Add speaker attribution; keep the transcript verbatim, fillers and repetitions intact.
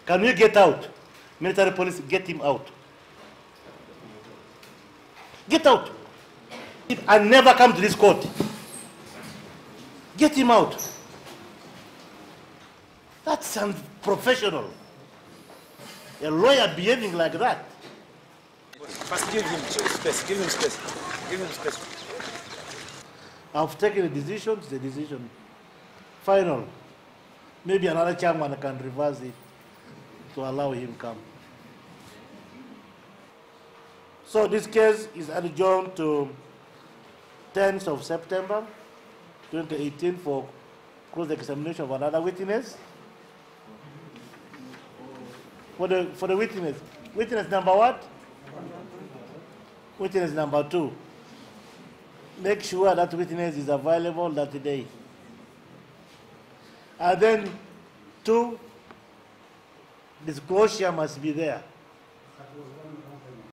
Speaker 1: Can you get out? Military police, get him out. Get out. And never come to this court. Get him out. That's unprofessional. A lawyer behaving like that.
Speaker 2: First, give him space. Give him space. Give him space.
Speaker 1: I've taken a decision. It's a decision. Final. Maybe another chairman can reverse it to allow him come. So this case is adjourned to tenth of September twenty eighteen for close examination of another witness. For the, for the witness. Witness number what? Witness number two. Make sure that witness is available that day. And then two, disclosure must be there.